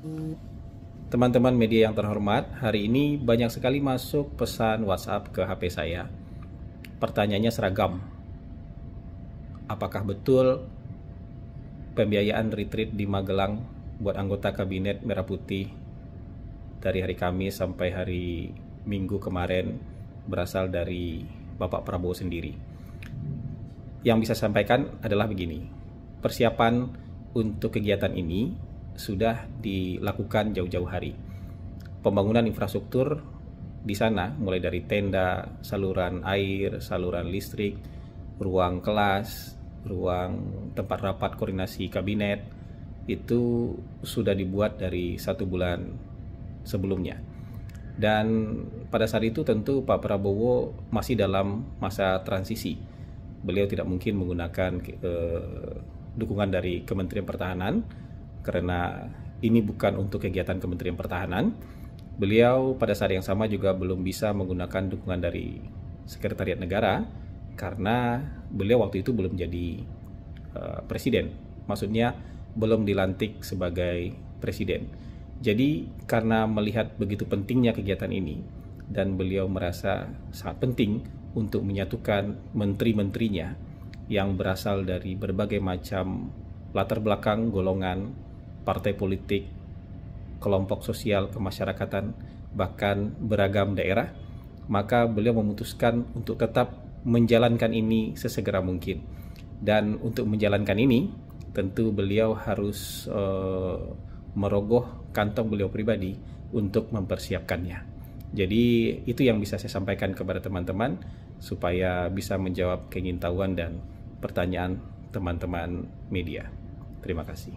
Teman-teman media yang terhormat, hari ini banyak sekali masuk pesan WhatsApp ke HP saya. Pertanyaannya seragam. Apakah betul pembiayaan retreat di Magelang buat anggota kabinet Merah Putih dari hari Kamis sampai hari Minggu kemarin berasal dari Bapak Prabowo sendiri? Yang bisa saya sampaikan adalah begini. Persiapan untuk kegiatan ini sudah dilakukan jauh-jauh hari. Pembangunan infrastruktur di sana mulai dari tenda, saluran air, saluran listrik, ruang kelas, ruang tempat rapat koordinasi kabinet itu sudah dibuat dari 1 bulan sebelumnya. Dan pada saat itu tentu Pak Prabowo masih dalam masa transisi. Beliau tidak mungkin menggunakan dukungan dari Kementerian Pertahanan karena ini bukan untuk kegiatan Kementerian Pertahanan. Beliau pada saat yang sama juga belum bisa menggunakan dukungan dari Sekretariat Negara karena beliau waktu itu belum jadi presiden. Maksudnya belum dilantik sebagai presiden. Jadi karena melihat begitu pentingnya kegiatan ini dan beliau merasa sangat penting untuk menyatukan menteri-menterinya yang berasal dari berbagai macam latar belakang, golongan, partai politik, kelompok sosial kemasyarakatan, bahkan beragam daerah, maka beliau memutuskan untuk tetap menjalankan ini sesegera mungkin. Dan untuk menjalankan ini, tentu beliau harus merogoh kantong beliau pribadi untuk mempersiapkannya. Jadi itu yang bisa saya sampaikan kepada teman-teman supaya bisa menjawab keingintahuan dan pertanyaan teman-teman media. Terima kasih.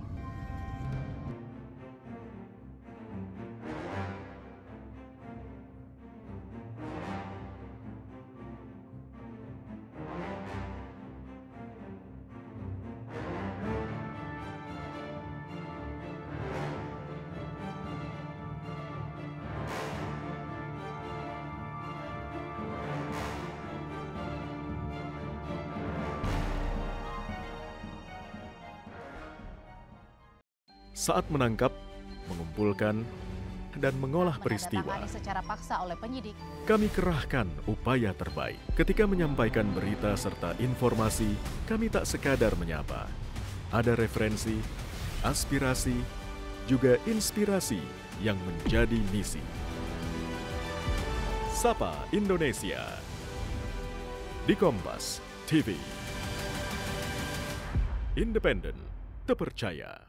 Saat menangkap, mengumpulkan, dan mengolah peristiwa, secara paksa oleh penyidik. Kami kerahkan upaya terbaik. Ketika menyampaikan berita serta informasi, kami tak sekadar menyapa. Ada referensi, aspirasi, juga inspirasi yang menjadi misi. Sapa Indonesia di Kompas TV. Independen, terpercaya.